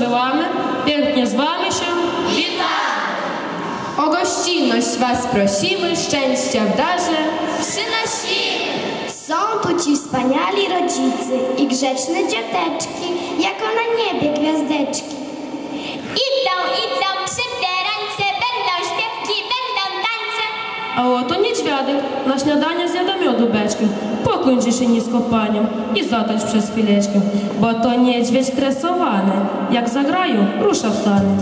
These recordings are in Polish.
przesyłamy, pięknie z wami się Witamy! O gościnność was prosimy, szczęścia w darze Przynosimy! Są tu ci wspaniali rodzice i grzeczne dzioteczki, jako na niebie gwiazdeczki. Idą przybierańce, będą śpiewki, będą tańce. A oto niedźwiadek na śniadanie zjada miodu beczkę. Pokłóci się nisko panią i zatańcz przez chwileczkę, bo to niedźwiedź stresowany. Jak zagrają, rusza w tany.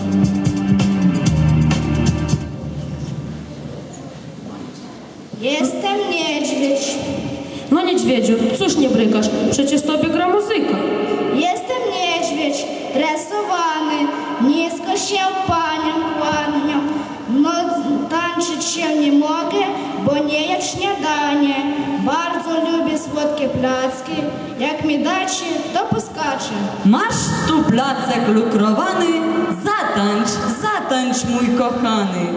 Jestem niedźwiedź. No niedźwiedziu, cóż nie brykasz? Przecież tobie gra muzyka. Jestem niedźwiedź, rysowany, nisko się panią kłanią. No tańczyć się nie mogę, bo nie jak śniadanie. Bardzo lubię słodkie placki, jak mi dacie, to poskaczę. Masz tu placek lukrowany, zatańcz mój kochany.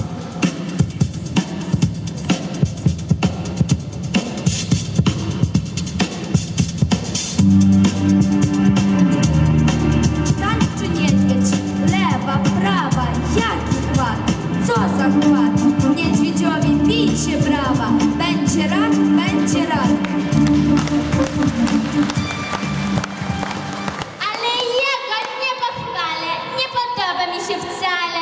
Tańczy niedźwiedź, lewa, prawa, jaki chład, co za chład. Niedźwiedziowi bijcie brawa, będzie rad, będzie rad. Ale ja go nie pochwalę, nie podoba mi się wcale.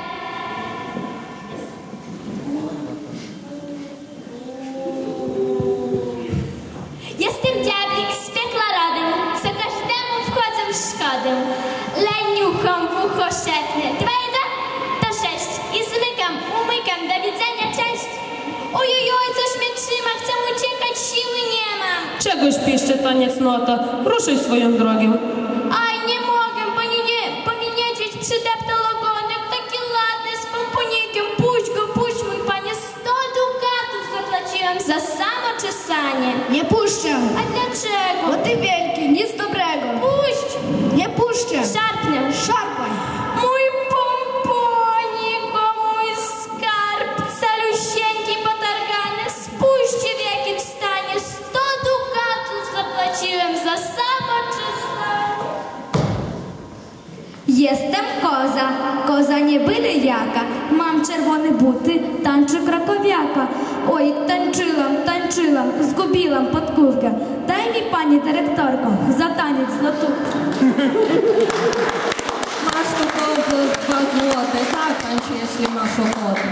Jestem diablik z piekla rodem, co każdemu wchodzę w szkodę. Leniuchą w ucho szepnę, 2 i 2 to 6 i zmykam, umykam, do widzenia, cześć. Ojojoj, coś mnie trzyma, chcę uciekać, siły nie mam. Czegoś piszcie taniec nota, ruszaj swoją drogą. Aj, nie mogę, bo mi niedźwiedź przydeptał ogonek, taki ładny, z pomponikiem. Puść mój panie, 100 dukatów zapłaciłam za samo czesanie. Nie puszczę, A dlaczego? bo ty wielki, nic dobrego. Puść! Nie puszczę. Szarpnę. Szarpaj. Mój pomponiko, mój skarb, calusieńki potargany. Spójrzcie w jakim stanie, 100 dukatów zapłaciłem za samo czesanie. Jestem koza nie byle jaka. Mam czerwone buty, tańczę krakowiaka. Oj, tańczyłam, zgubiłam podkówkę. Daj mi, pani dyrektorko, za taniec złotówkę. Masz tu kozo 2 złote, zatańcz, jeśli masz ochotę.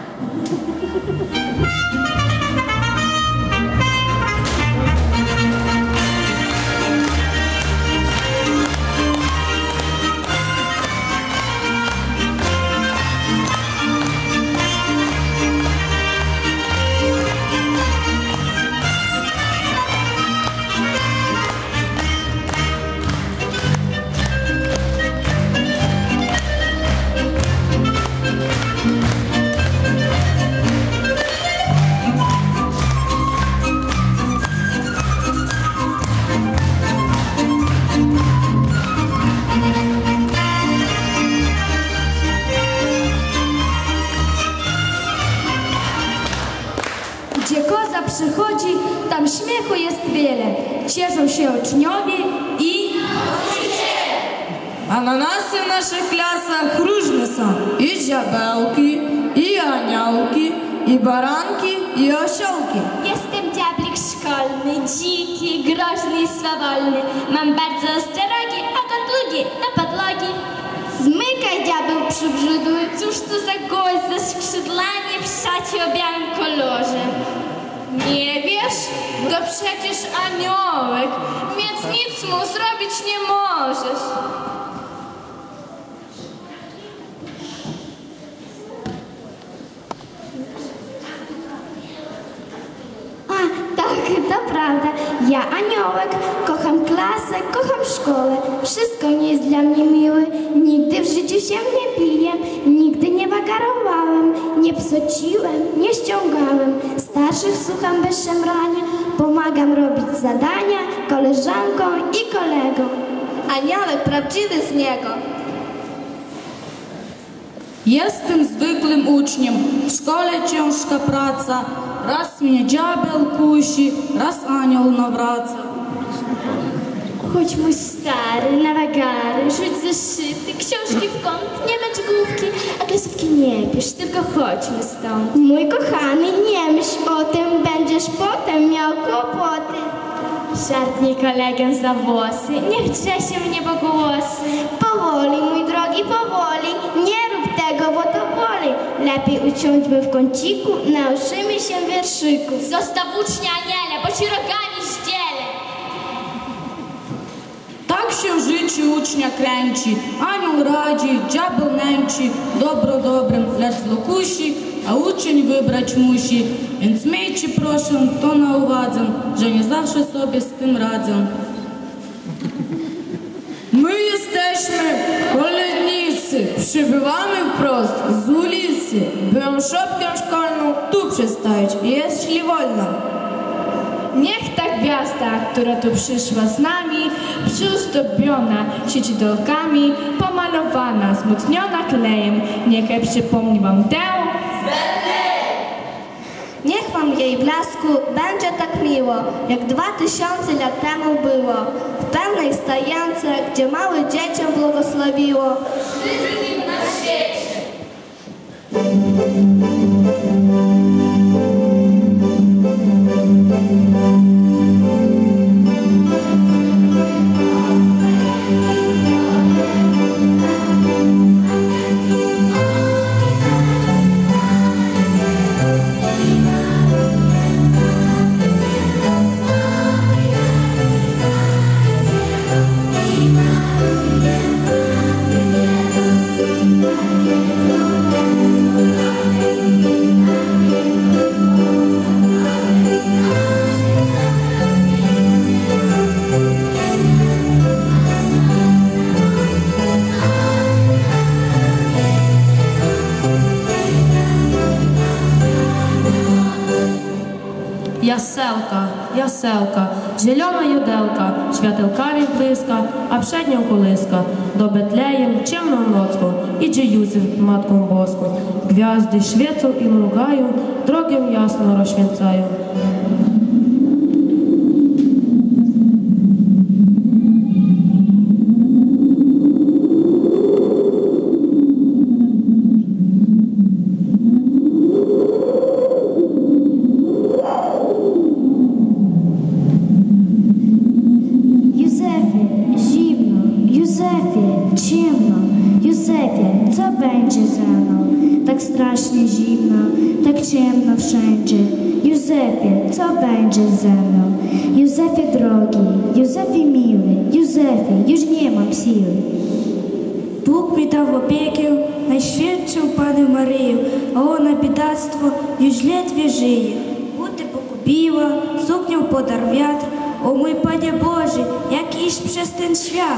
Gdzie koza przychodzi, tam śmiechu jest wiele. Cieszą się uczniowie i... Ananasy w naszych klasach różne są. I diabełki, i aniołki, i baranki, i osiołki. Jestem diablik szkolny, dziki, groźny i swawolny. Mam bardzo ostre rogi, ogon długi, na podlogi. Zmykaj, diabeł przybrzydły. Cóż to za gość ze skrzydlami w szacie o białym kolorze? Nie wiesz? To przecież aniołek, więc nic mu zrobić nie możesz. A, tak, to prawda. Ja aniołek, kocham klasę, kocham szkołę. Wszystko nie jest dla mnie miłe. Nigdy w życiu się nie piję, nigdy nie wagarowałem, nie psociłem, nie ściągałem. Starszych słucham bez szemrania, pomagam robić zadania koleżankom i kolegom. Aniołek prawdziwy z niego. Jestem zwykłym uczniem, w szkole ciężka praca. Raz mnie diabeł kusi, raz anioł nawraca. Chodźmy stary, na wagary, rzuć zeszyty, książki w kąt, nie mecz główki, a klasówki nie pisz, tylko chodźmy stąd. Mój kochany, nie myśl o tym, będziesz potem miał kłopoty. Szarpnij kolegę za włosy, niech drze się mnie po głosy. Powoli, mój drogi, powoli, nie rób tego, bo to boli. Lepiej usiądźmy w kąciku, nauczymy się wierszyków. Zostaw ucznia aniele, bo ci rogami zdzielę. Tak się w życiu ucznia kręci, anioł radzi, diabeł nęci, dobro dobrem, lecz zło kusi, a uczeń wybrać musi. Więc miejcie proszę to na uwadze, że nie zawsze sobie z tym radzę. My jesteśmy kolednicy, przybywamy wprost z ulicy, by szopkę szkolną tu przedstawić, jeśli wolno. Niech ta gwiazda, która tu przyszła z nami, przyozdobiona siedzidełkami, pomalowana, zmocniona klejem, niechaj przypomni wam tę. Niech wam jej blasku będzie tak miło, jak 2000 lat temu było. W pełnej stajence, gdzie małe dzieciom błogosławiło. Wszystkim na świecie. Яселка, яселка, зелена юделка, światełkami błyska, a przed nią kołyska. Do Betlejem ciemną nocką idzie Józef Matką Boską. Gwiazdy świecą i mrugają, drogę jasno rozświęcają. Strasznie zimno, tak ciemno wszędzie. Józefie, co będzie ze mną? Józefie drogi, Józefie miły, Józefie, już nie mam siły. Bóg mi dał opiekę, Najświętszą Pannę Maryję, a ona biedactwo już ledwie żyje. Buty pogubiła, suknią podarł wiatr, o mój Panie Boże, jak iść przez ten świat?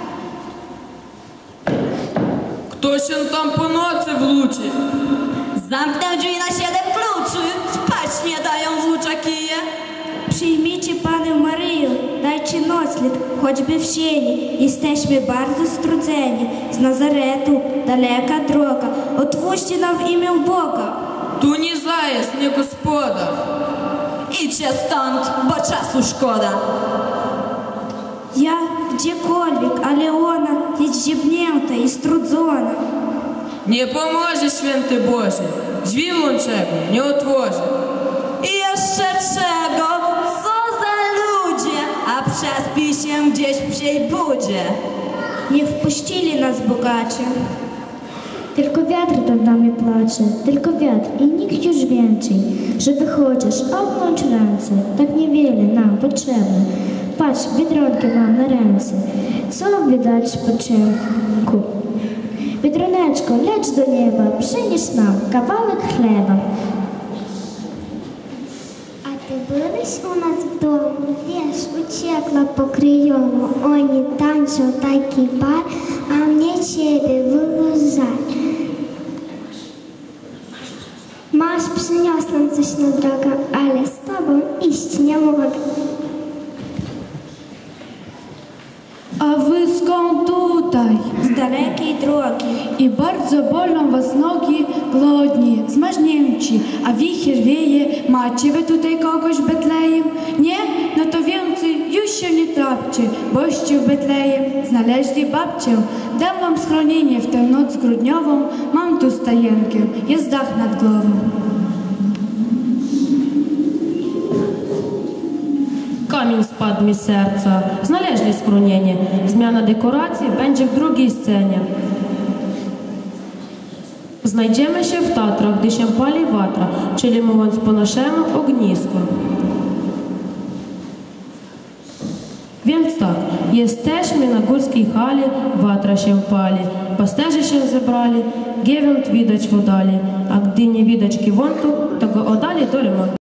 Kto się tam po nocy włóczy? Zamknę drzwi na 7 kluczy, spać nie dają włóczakije. Przyjmijcie Pannę Maryję, dajcie nocleg, choćby w sieni. Jesteśmy bardzo strudzeni, z Nazaretu, daleka droga. Otwórzcie nam w imię Boga. Tu nie zajazd, nie gospoda. Idźcie stąd, bo czasu szkoda. Ja gdziekolwiek, ale ona jest ziebnięta i strudzona. Nie pomoże, święty Boże, drzwi łączego nie otworzy. I jeszcze czego? Co za ludzie? A prześpi się gdzieś w psiej budzie. Nie wpuścili nas bogacze. Tylko wiatr nad nami płacze, tylko wiatr i nikt już więcej, żeby chociaż obmąć ręce, tak niewiele nam potrzebne. Patrz, biedronkę mam na ręce, co wydać spoczynku? Biedroneczko, leć do nieba, przynieś nam kawałek chleba. A ty byłeś u nas w domu, wiesz, uciekła po kryjomu, oni tańczą taki bar, a mnie ciebie było żal. Masz, przyniosłam coś na drogę, ale z tobą iść nie mogę. A wy skąd tutaj? Z dalekiej drogi. I bardzo bolą was nogi, głodni, zmarznięci, a wicher wieje. Macie wy tutaj kogoś w Betlejem? Nie? No to więcej już się nie trapcie, boście w Betlejem znaleźli babcię. Dam wam schronienie w tę noc grudniową, mam tu stajenkę, jest dach nad głową. Камінь спад mi z serca, znaleźli schronienie. Zmiana dekoracji będzie w drugiej scenie. Znajdziemy się w Tatrach, gdy się pali watra, czyli mówiąc po naszemu ognisko. Więc tak, jesteśmy na górskiej hali, watra się pali, pasterze się zebrali, giewont widać w oddali, a gdy nie widać giewontu, to go oddali do remontu.